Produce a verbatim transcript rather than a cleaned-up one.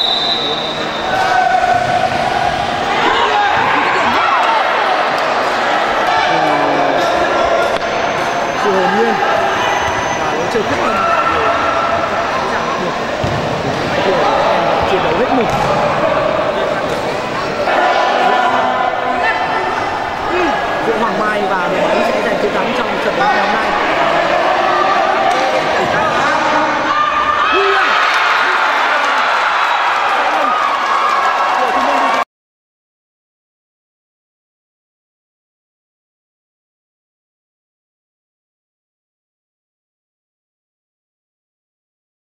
Sự hồn nhiên và lối chơi quyết tâm chiến đấu hết mình. Giữa Hoàng Mai và đội bóng sẽ giành chiến thắng trong trận đấu ngày hôm nay.